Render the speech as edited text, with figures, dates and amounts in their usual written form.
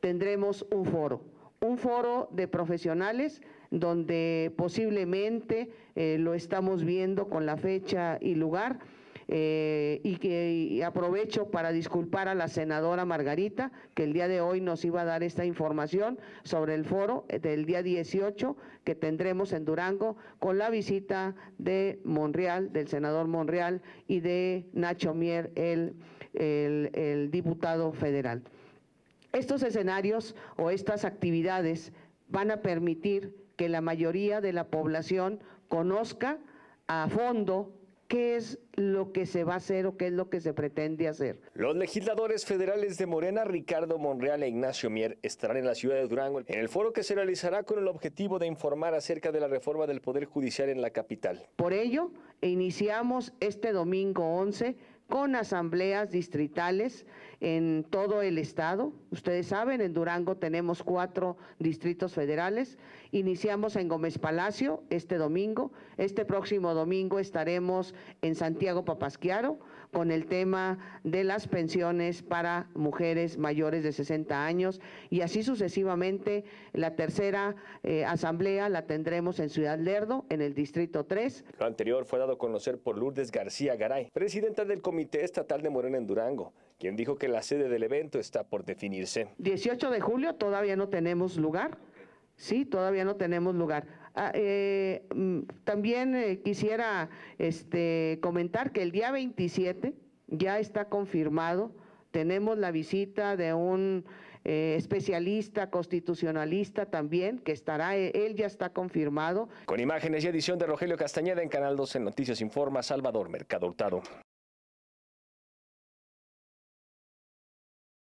tendremos un foro de profesionales donde posiblemente lo estamos viendo con la fecha y lugar. Y aprovecho para disculpar a la senadora Margarita, que el día de hoy nos iba a dar esta información sobre el foro del día 18 que tendremos en Durango, con la visita de Monreal, del senador Monreal, y de Nacho Mier, el diputado federal. Estos escenarios o estas actividades van a permitir que la mayoría de la población conozca a fondo qué es lo que se va a hacer o qué es lo que se pretende hacer. Los legisladores federales de Morena, Ricardo Monreal e Ignacio Mier, estarán en la ciudad de Durango en el foro que se realizará con el objetivo de informar acerca de la reforma del Poder Judicial en la capital. Por ello, iniciamos este domingo 11 con asambleas distritales en todo el estado. Ustedes saben, en Durango tenemos 4 distritos federales. Iniciamos en Gómez Palacio este domingo. Este próximo domingo estaremos en Santiago Papasquiaro con el tema de las pensiones para mujeres mayores de 60 años y así sucesivamente. La tercera asamblea la tendremos en Ciudad Lerdo, en el distrito 3. Lo anterior fue dado a conocer por Lourdes García Garay, presidenta del Comité Estatal de Morena en Durango, quien dijo que la sede del evento está por definirse. 18 de julio todavía no tenemos lugar. Sí, todavía no tenemos lugar. También quisiera comentar que el día 27 ya está confirmado. Tenemos la visita de un especialista constitucionalista también, que estará, él ya está confirmado. Con imágenes y edición de Rogelio Castañeda, en Canal 12 Noticias informa Salvador Mercado Hurtado.